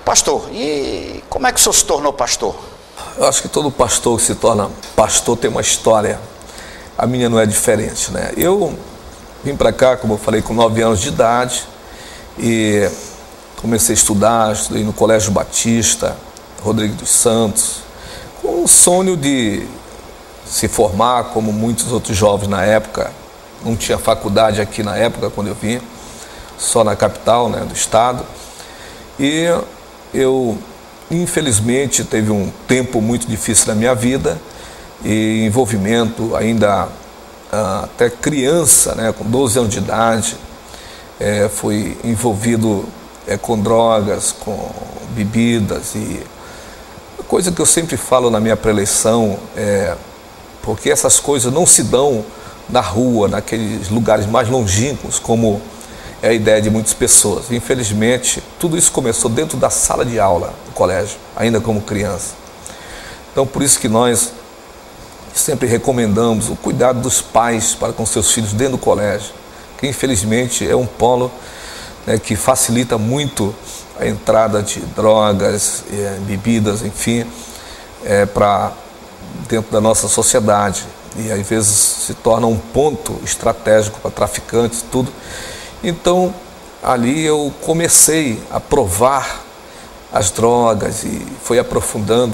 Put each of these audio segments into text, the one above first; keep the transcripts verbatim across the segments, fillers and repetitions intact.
Pastor, e como é que o senhor se tornou pastor? Eu acho que todo pastor que se torna pastor tem uma história. A minha não é diferente, né? Eu vim para cá, como eu falei, com nove anos de idade e comecei a estudar, estudei no Colégio Batista, Rodrigo dos Santos, com o sonho de se formar como muitos outros jovens na época. Não tinha faculdade aqui na época, quando eu vim, só na capital, né, do estado. E eu, infelizmente, teve um tempo muito difícil na minha vida e envolvimento ainda ah, até criança, né, com doze anos de idade, é, fui envolvido é, com drogas, com bebidas e coisa que eu sempre falo na minha preleição, é, porque essas coisas não se dão na rua, naqueles lugares mais longínquos, como é a ideia de muitas pessoas. Infelizmente, tudo isso começou dentro da sala de aula do colégio, ainda como criança. Então, por isso que nós sempre recomendamos o cuidado dos pais para com seus filhos dentro do colégio, que infelizmente é um polo, né, que facilita muito a entrada de drogas, é, bebidas, enfim, é, para dentro da nossa sociedade. E às vezes se torna um ponto estratégico para traficantes, tudo. Então, ali eu comecei a provar as drogas e fui aprofundando.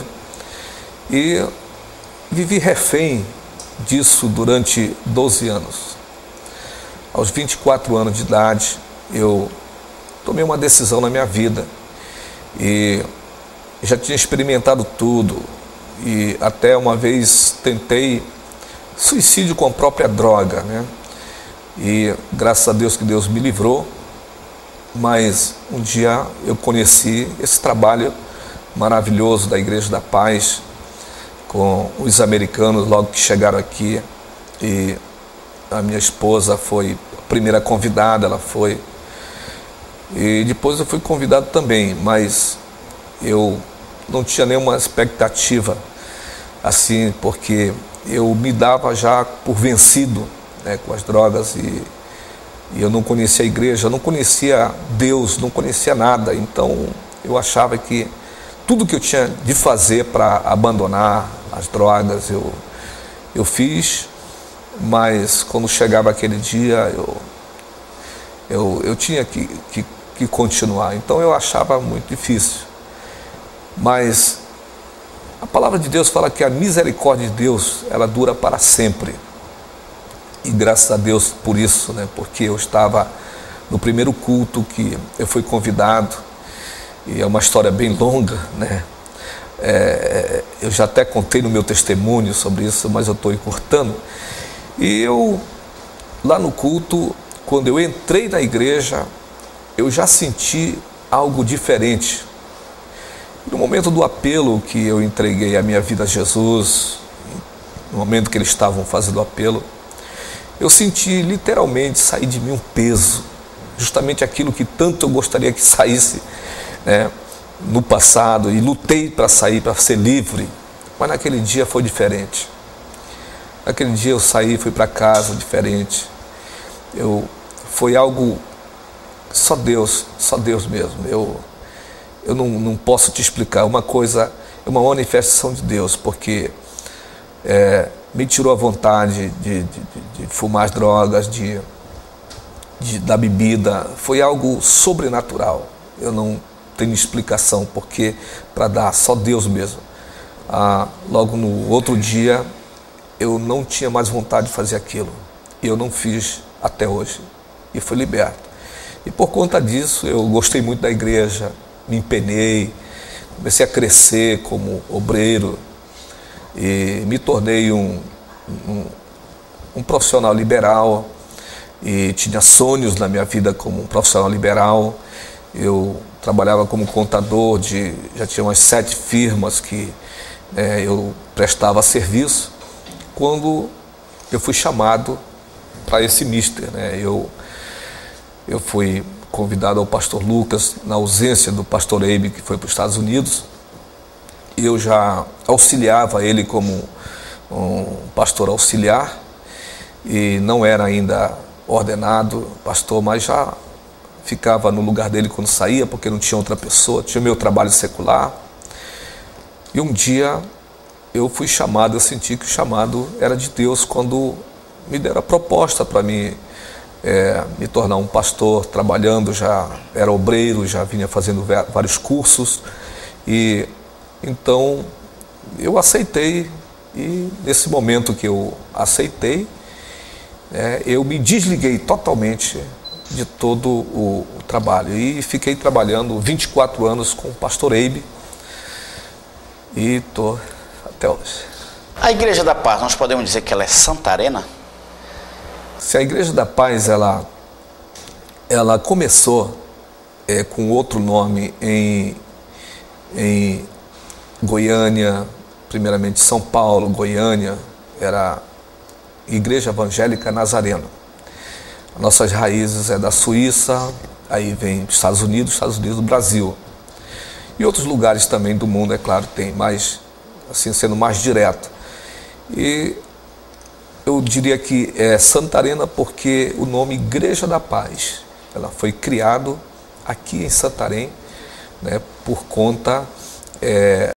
E vivi refém disso durante doze anos. Aos vinte e quatro anos de idade, eu tomei uma decisão na minha vida. E já tinha experimentado tudo. E até uma vez tentei suicídio com a própria droga, né? E graças a Deus que Deus me livrou, mas um dia eu conheci esse trabalho maravilhoso da Igreja da Paz com os americanos logo que chegaram aqui, e a minha esposa foi a primeira convidada, ela foi, e depois eu fui convidado também, mas eu não tinha nenhuma expectativa assim, porque eu me dava já por vencido, né, com as drogas, e, e eu não conhecia a igreja, não conhecia Deus, não conhecia nada. Então eu achava que tudo que eu tinha de fazer para abandonar as drogas eu, eu fiz, mas quando chegava aquele dia eu, eu, eu tinha que, que, que continuar. Então eu achava muito difícil, mas a palavra de Deus fala que a misericórdia de Deus, ela dura para sempre. E graças a Deus por isso, né? Porque eu estava no primeiro culto que eu fui convidado, e é uma história bem longa, né? É, eu já até contei no meu testemunho sobre isso, mas eu estou encurtando. E eu, lá no culto, quando eu entrei na igreja, eu já senti algo diferente. No momento do apelo que eu entreguei a minha vida a Jesus, no momento que eles estavam fazendo o apelo, eu senti literalmente sair de mim um peso, justamente aquilo que tanto eu gostaria que saísse, né, no passado, e lutei para sair, para ser livre, mas naquele dia foi diferente. Naquele dia eu saí, fui para casa diferente. Eu, foi algo, só Deus, só Deus mesmo. Eu, eu não, não posso te explicar, uma coisa, é uma manifestação de Deus, porque é, me tirou a vontade de, de, de fumar as drogas, de, de, da bebida. Foi algo sobrenatural. Eu não tenho explicação, porque para dar só Deus mesmo. Ah, logo no outro dia, eu não tinha mais vontade de fazer aquilo. E eu não fiz até hoje. E fui liberto. E por conta disso, eu gostei muito da igreja, me empenhei, comecei a crescer como obreiro, e me tornei um, um, um profissional liberal, e tinha sonhos na minha vida como um profissional liberal. Eu trabalhava como contador de, já tinha umas sete firmas que é, eu prestava serviço, quando eu fui chamado para esse mister, né? Eu, eu fui convidado ao pastor Lucas, na ausência do pastor Eibe, que foi para os Estados Unidos. Eu já auxiliava ele como um pastor auxiliar, e não era ainda ordenado pastor, mas já ficava no lugar dele quando saía, porque não tinha outra pessoa, tinha meu trabalho secular. E um dia eu fui chamado, eu senti que o chamado era de Deus quando me deram a proposta para mim é, me tornar um pastor, trabalhando, já era obreiro, já vinha fazendo vários cursos. E então eu aceitei, e nesse momento que eu aceitei, é, eu me desliguei totalmente de todo o, o trabalho e fiquei trabalhando vinte e quatro anos com o pastor Eibe e estou até hoje. A Igreja da Paz, nós podemos dizer que ela é Santarena? Se a Igreja da Paz ela, ela começou é, com outro nome em, em Goiânia, primeiramente São Paulo, Goiânia, era Igreja Evangélica Nazarena. Nossas raízes é da Suíça, aí vem dos Estados Unidos, Estados Unidos do Brasil. E outros lugares também do mundo, é claro, tem, mas assim, sendo mais direto. E eu diria que é Santarena porque o nome Igreja da Paz, ela foi criado aqui em Santarém, né, por conta é,